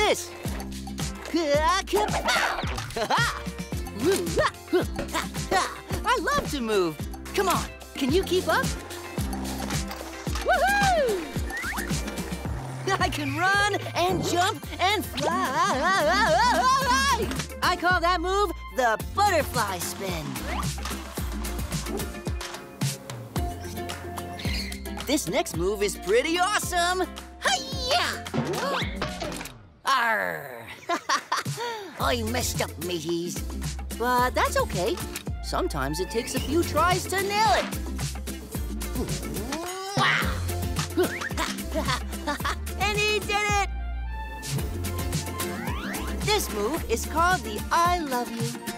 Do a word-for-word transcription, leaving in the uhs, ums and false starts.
this. I love to move. Come on, can you keep up? Woohoo! I can run and jump and fly. I call that move the butterfly spin. This next move is pretty awesome. Hi-ya! Arr! I messed up, mateys. But that's okay. Sometimes it takes a few tries to nail it. And he did it! This move is called the I love you.